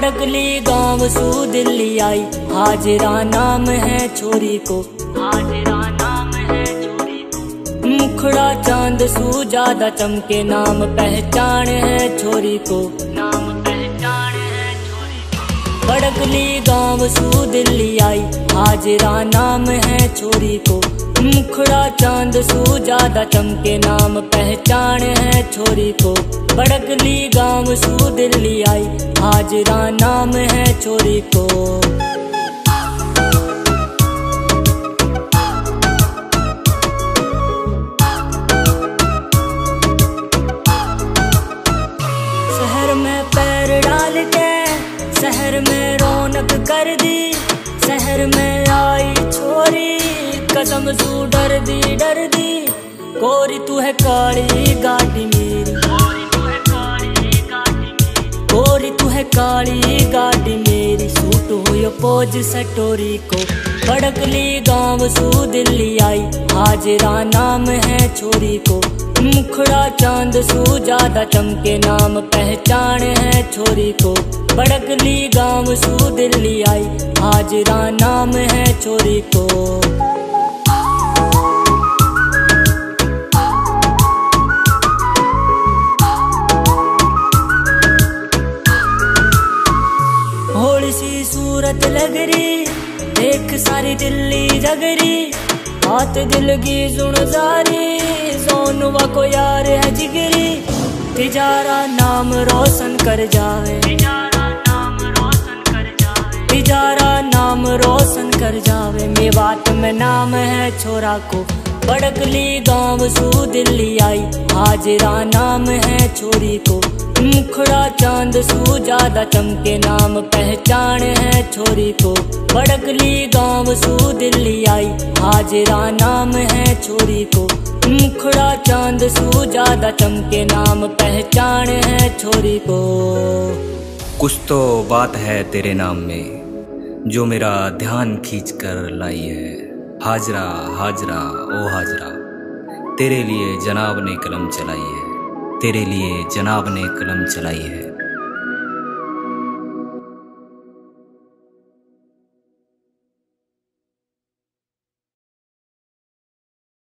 बड़कली गांव सू दिल्ली आई, हाजिरा नाम है छोरी को, हाजिरा नाम है छोरी को। मुखड़ा चांद सू ज्यादा चमके, नाम पहचान है छोरी को, नाम पहचान है छोरी को। बड़कली गांव सू दिल्ली आई, हाजिरा नाम है छोरी को। मुखड़ा चांद सू ज्यादा चमके, नाम पहचान है छोरी को। बड़कली गांव सू दिल्ली आई, हाजिरा नाम है छोरी को। शहर में पैर डाल के शहर में रौनक कर दी, शहर में आई छोरी कसम सू डर दी गोरी तू है काली गाड़ी मेरी, गोरी तू है काली गाड़ी मेरी। सूट हुई पोज सटोरी को। बड़कली गांव सू दिल्ली आई, हाजिरा नाम है छोरी को। मुखड़ा चांद सू ज्यादा चमके, नाम पहचान है छोरी को। बड़कली गांव सू दिल्ली आई, हाजिरा नाम है छोरी को। भोली सी सूरत लग रही, देख सारी दिल्ली जगरी। बात दिल की सुन जारी, सोनुवा को यार है जिगरी। तिजारा नाम रोशन कर जावे, तिजारा नाम रोशन कर जावे, तिजारा नाम रोशन कर जावे। मेवात में नाम है छोरा को। बड़कली गांव सू दिल्ली आई, हाजिरा नाम है छोरी को। मुखड़ा चांद सू ज्यादा चमके, नाम पहचान है छोरी को। बड़कली गांव सू दिल्ली आई, हाजिरा नाम है छोरी को। मुखड़ा चांद सू ज्यादा चमके, नाम पहचान है छोरी को। कुछ तो बात है तेरे नाम में, जो मेरा ध्यान खींच कर लाई है। हाजरा हाजरा ओ हाजरा, तेरे लिए जनाब ने कलम चलाई है, तेरे लिए जनाब ने कलम चलाई है।